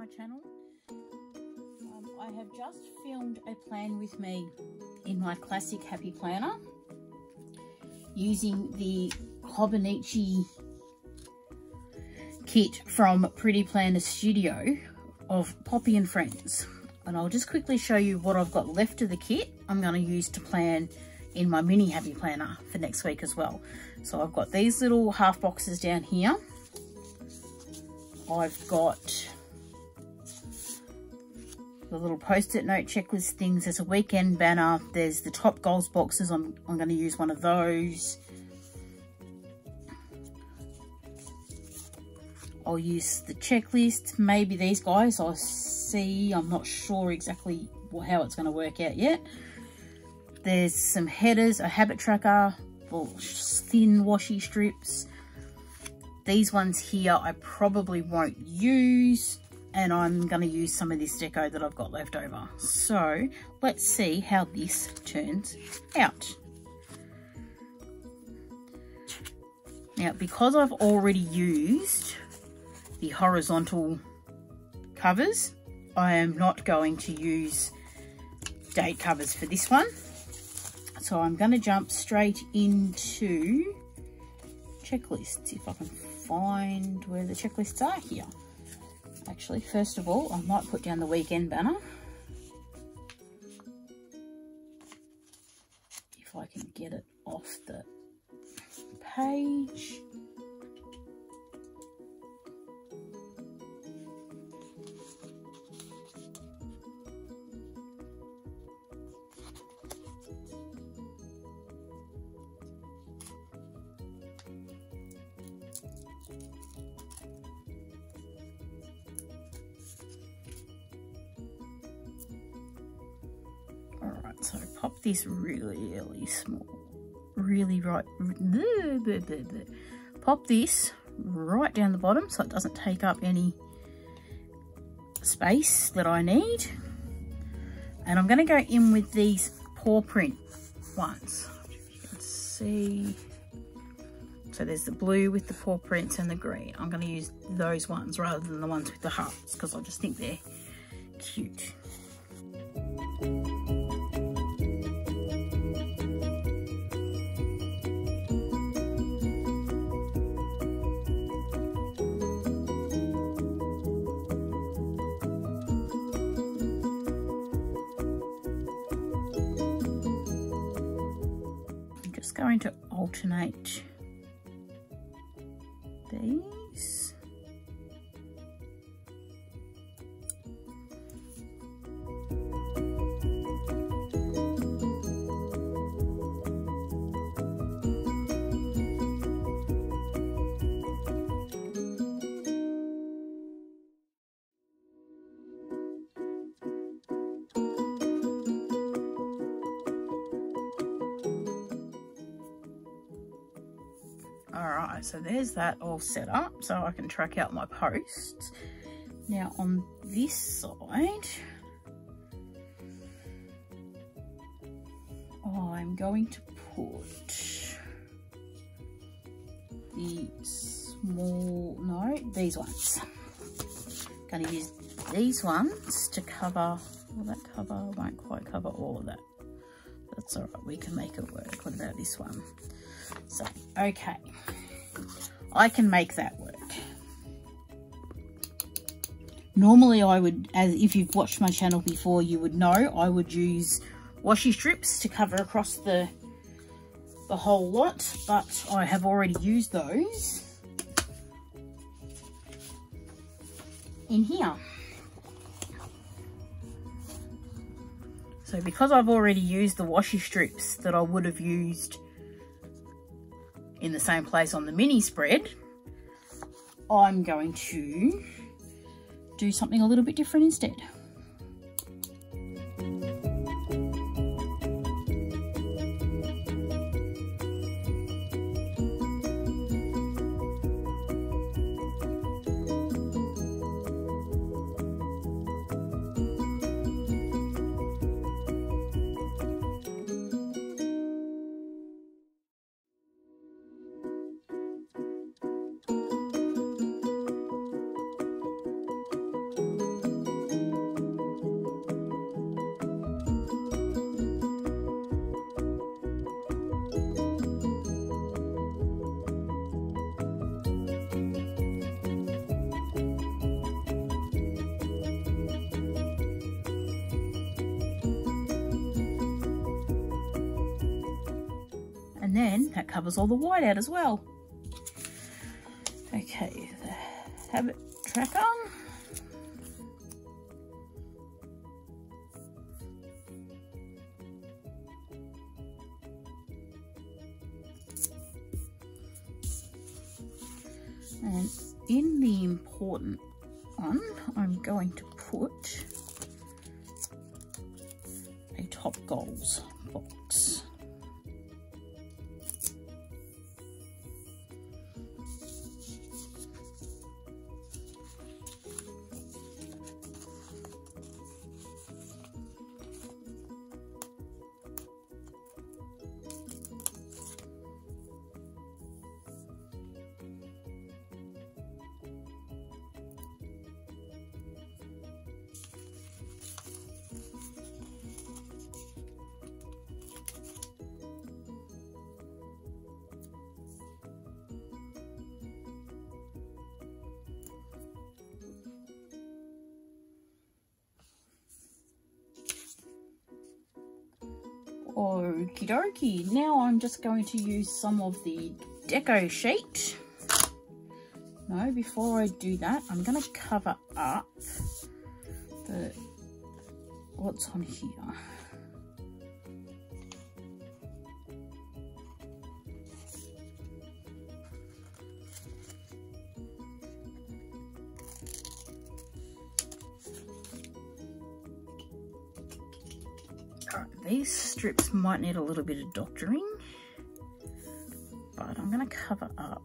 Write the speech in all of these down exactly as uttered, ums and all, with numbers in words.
my channel. Um, I have just filmed a plan with me in my classic Happy Planner using the Hobonichi kit from Pretty Planner Studio of Poppy and Friends. And I'll just quickly show you what I've got left of the kit I'm going to use to plan in my mini Happy Planner for next week as well. So I've got these little half boxes down here. I've got the little post-it note checklist things. There's a weekend banner. There's the top goals boxes. I'm, I'm going to use one of those. I'll use the checklist. Maybe these guys I'll see. I'm not sure exactly how it's going to work out yet. There's some headers, a habit tracker, thin washi strips. These ones here I probably won't use, and I'm going to use some of this deco that I've got left over. So let's see how this turns out. Now, because I've already used the horizontal covers, I am not going to use date covers for this one. So I'm going to jump straight into checklists, if I can find where the checklists are here. Actually, first of all, I might put down the weekend banner. If I can get it off the page. Alright, so pop this really, really small, really right, bleh, bleh, bleh, bleh. Pop this right down the bottom so it doesn't take up any space that I need. And I'm going to go in with these paw print ones. If you can see. So there's the blue with the paw prints and the green. I'm going to use those ones rather than the ones with the hearts because I just think they're cute. I'm just going to alternate these. Alright, so there's that all set up so I can track out my posts. Now on this side, I'm going to put the small, no, these ones. I'm going to use these ones to cover, will that cover? Won't quite cover all of that. That's alright, we can make it work. What about this one? So, okay, I can make that work. Normally I would, as if you've watched my channel before, you would know I would use washi strips to cover across the, the whole lot, but I have already used those in here. So because I've already used the washi strips that I would have used in the same place on the mini spread, I'm going to do something a little bit different instead. And then that covers all the white out as well. Okay, the habit tracker. And in the important one, I'm going to put a top goals box. Okie dokie, now I'm just going to use some of the deco sheet. No, before I do that, I'm going to cover up the what's on here. These strips might need a little bit of doctoring, but I'm going to cover up.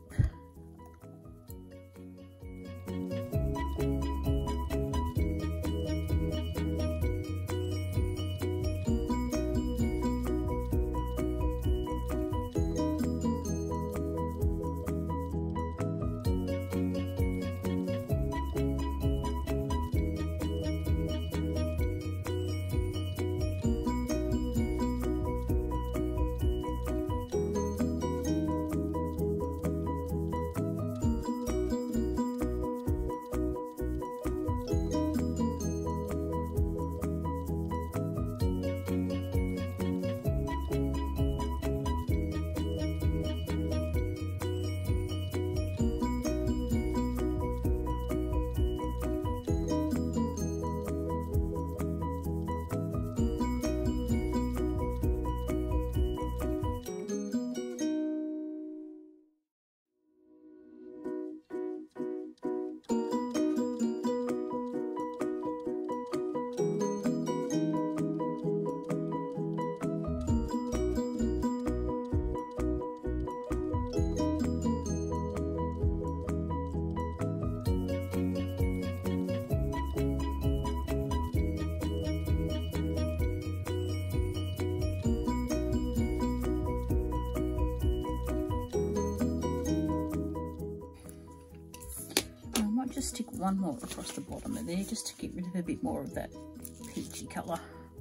Just stick one more across the bottom of there just to get rid of a bit more of that peachy colour.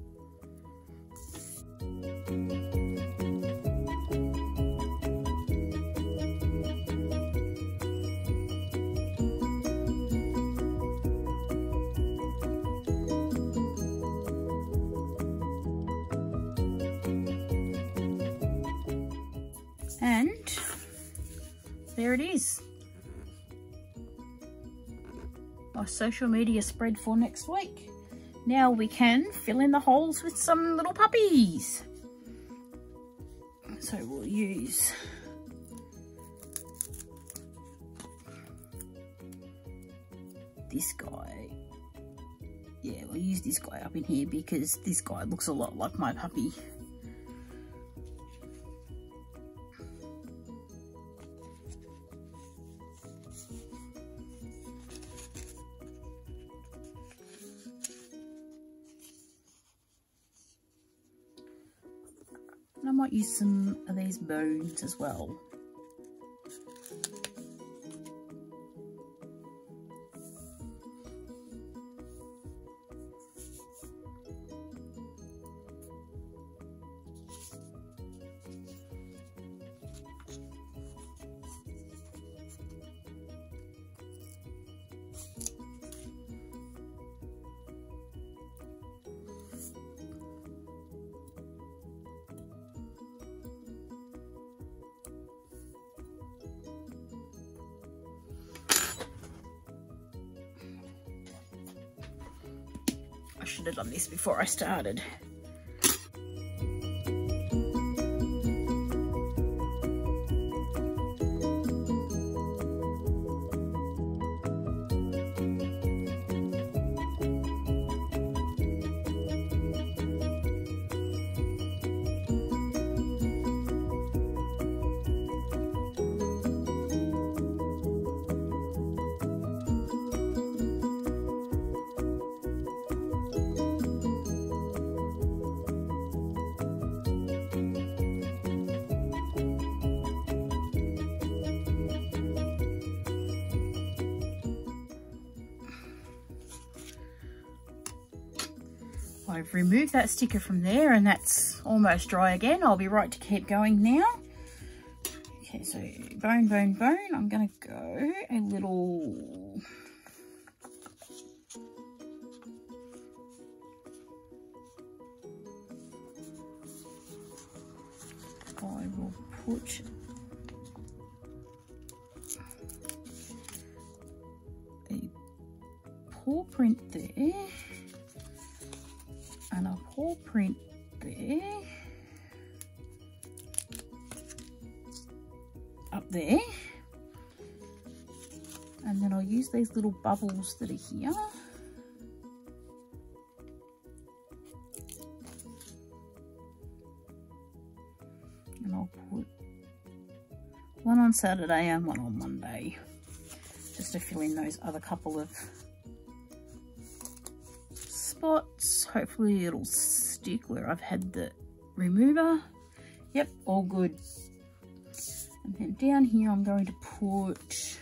And there it is. My social media spread for next week. Now we can fill in the holes with some little puppies. So we'll use this guy. Yeah, we'll use this guy up in here because this guy looks a lot like my puppy. And I might use some of these bones as well. should have done this before I started. I've removed that sticker from there and that's almost dry again. I'll be right to keep going now. Okay, so bone, bone, bone. I'm going to go a little... I will put a paw print there. And a paw print there, up there, and then I'll use these little bubbles that are here, and I'll put one on Saturday and one on Monday, just to fill in those other couple of spots. Hopefully it'll stick where I've had the remover. Yep, all good. And then down here I'm going to put,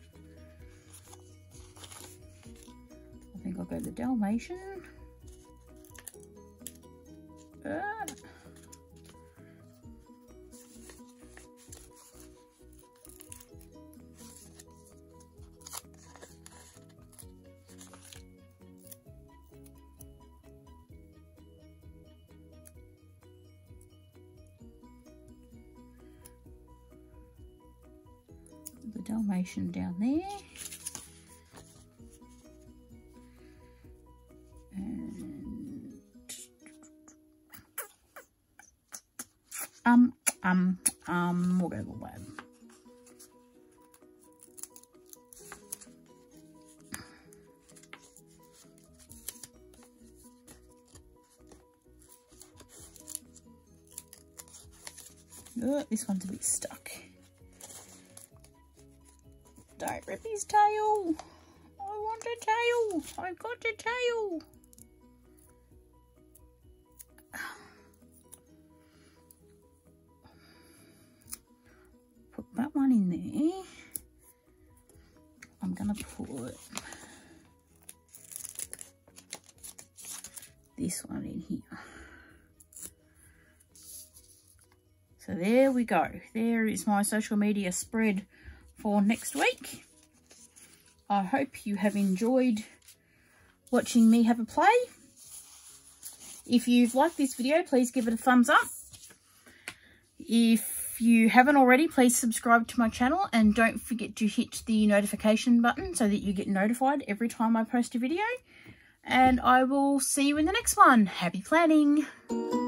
I think I'll go the Dalmatian. Uh, the Dalmatian down there, and um um um we'll go the lab. Oh, this one's a bit stuck. Don't rip his tail. I want a tail. I got a tail. Put that one in there. I'm gonna put this one in here. So there we go. There is my social media spread for next week. I hope you have enjoyed watching me have a play. If you've liked this video, please give it a thumbs up. If you haven't already, please subscribe to my channel and don't forget to hit the notification button so that you get notified every time I post a video. And I will see you in the next one. Happy planning!